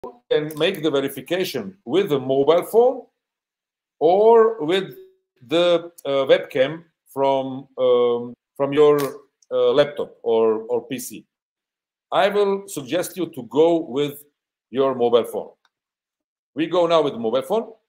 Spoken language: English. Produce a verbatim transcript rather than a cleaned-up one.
can make the verification with the mobile phone or with the uh, webcam from um, from your uh, laptop or, or P C. I will suggest you to go with your mobile phone. We go now with the mobile phone.